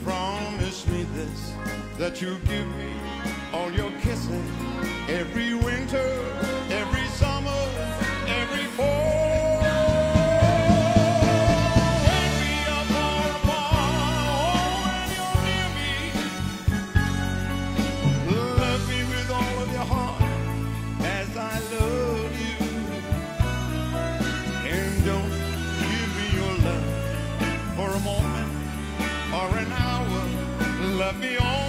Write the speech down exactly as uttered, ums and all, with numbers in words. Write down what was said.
Promise me this, that you'll give me all your kissing every winter, every summer, every fall. Wake me up all tomorrow when you're near me. Love me with all of your heart as I love you. And don't give me your love for a moment or an hour. Love me all